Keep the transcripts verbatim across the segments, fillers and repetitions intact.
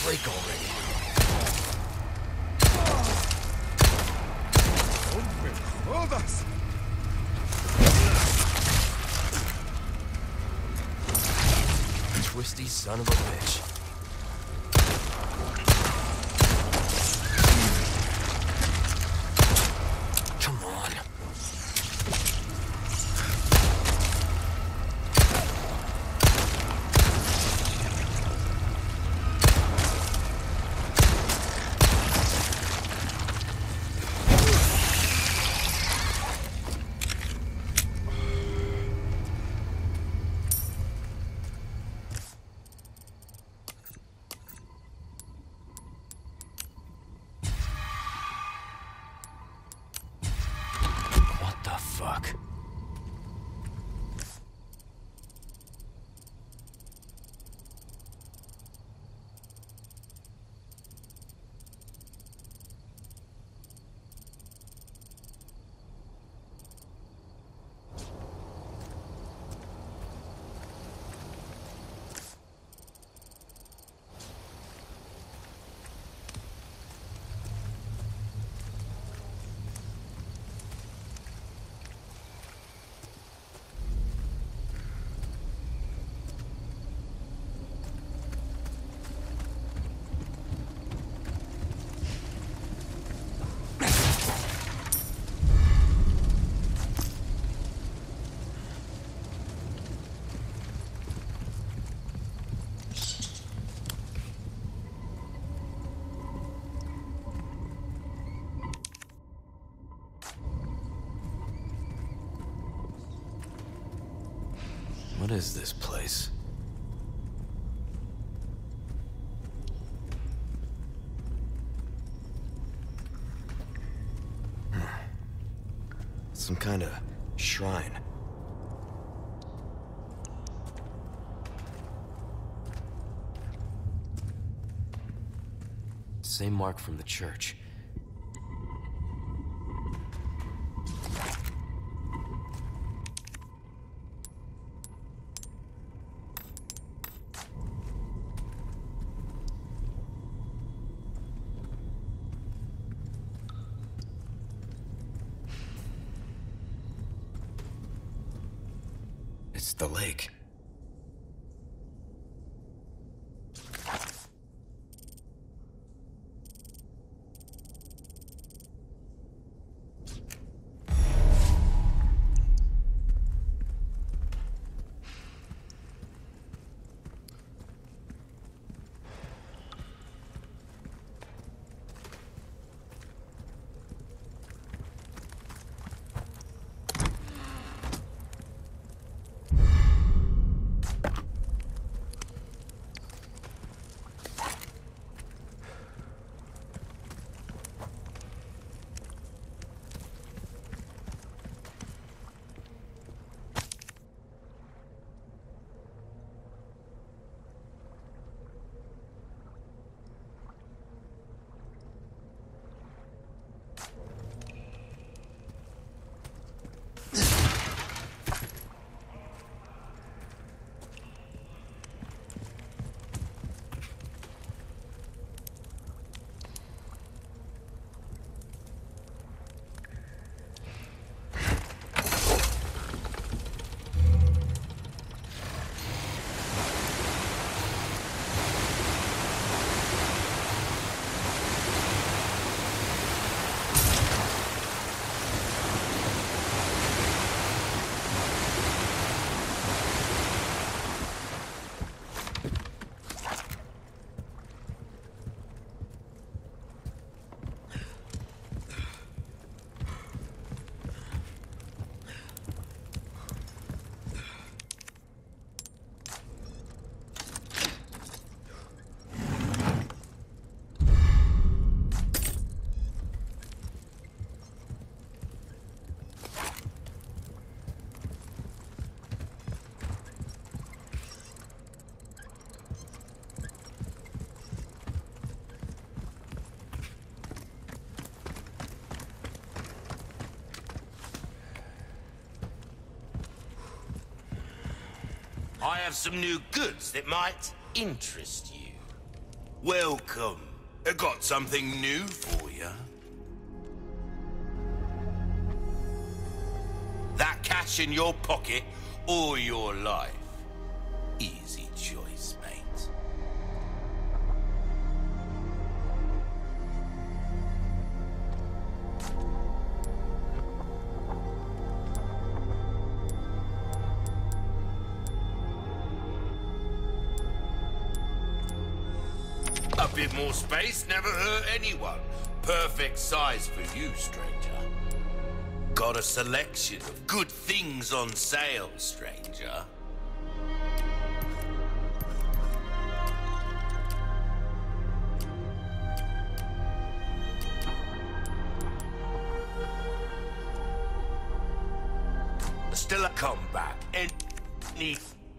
break already. Jodas! Twisty son of a bitch. Come on. Fuck. What is this place? Hmm. Some kind of shrine. Same mark from the church. It's the lake. I have some new goods that might interest you. Welcome. I got something new for you. That cash in your pocket or your life? Easy choice, mate. A bit more space never hurt anyone. Perfect size for you, stranger. Got a selection of good things on sale, stranger. Still a comeback. Any...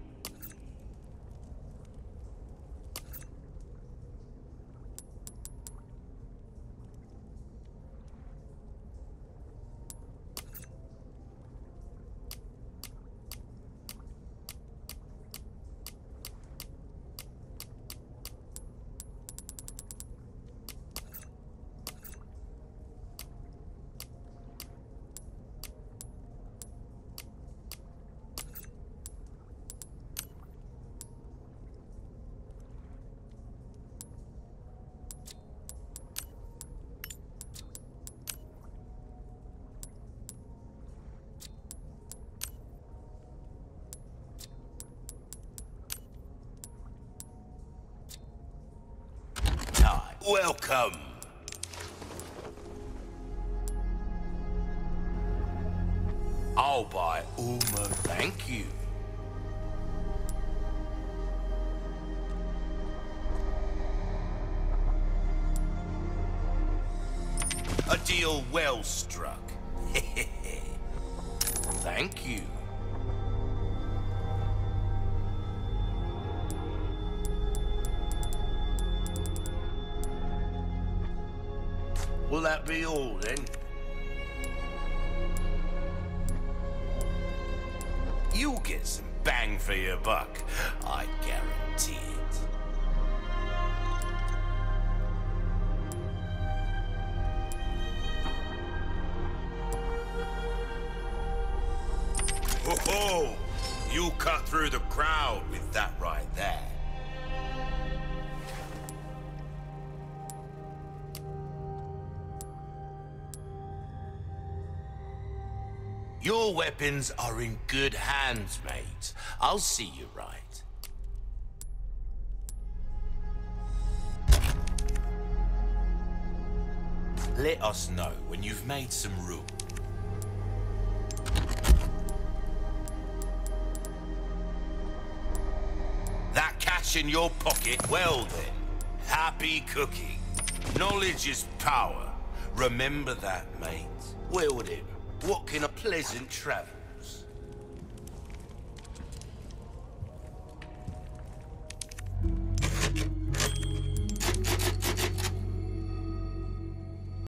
Welcome. I'll buy almost. Thank you. A deal well struck. Thank you. Will that be all, then? You'll get some bang for your buck, I guarantee it. Ho ho! You cut through the crowd with that right there. Your weapons are in good hands, mate. I'll see you right. Let us know when you've made some room. That cash in your pocket, well then, happy cooking. Knowledge is power. Remember that, mate. Wield it. What can a pleasant travel?